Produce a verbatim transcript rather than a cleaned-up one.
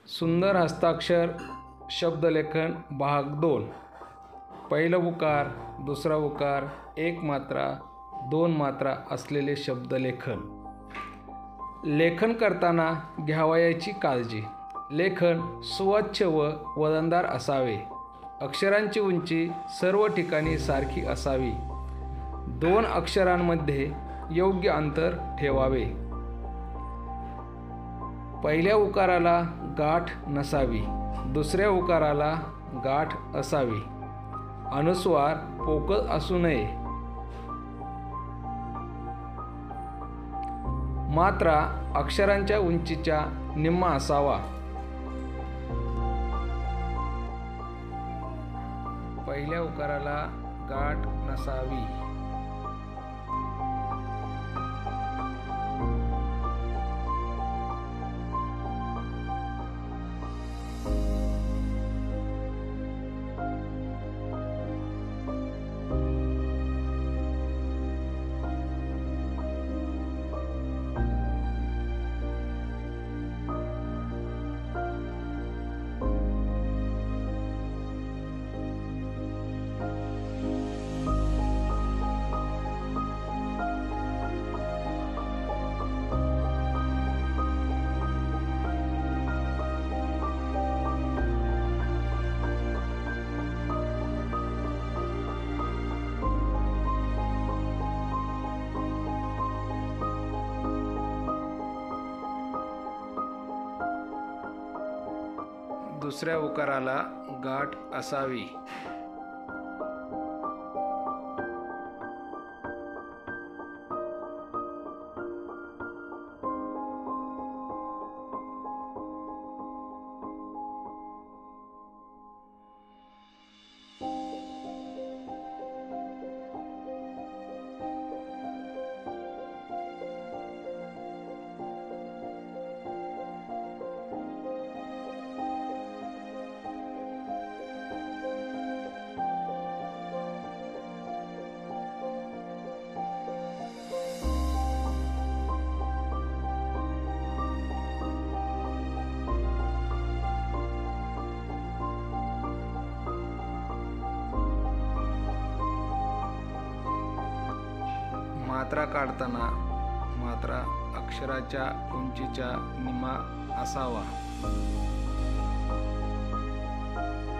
सुंदर हस्ताक्षर शब्दलेखन भाग दोन. पहिला उकार, दुसरा उकार, एक मात्रा, दोन मात्रा असलेले शब्दलेखन. लेखन करताना घ्यावयाची काळजी. लेखन स्वच्छ व वजनदार असावे. अक्षरांची उंची सर्व ठिकाणी सारखी असावी. दोन अक्षरांमध्ये योग्य अंतर ठेवावे. पहिल्या उकाराला गाठ नसावी, दुसऱ्या उकाराला गाठ असावी. अनुस्वार पोकळ असू नये. मात्रा अक्षरांच्या उंचीच्या निम्मा असावा. पहिल्या उकाराला गाठ नसावी. दुसऱ्या उकाराला गाठ असावी. मात्रा काढताना मात्रा अक्षराच्या उंचीच्या निम्मा असावा.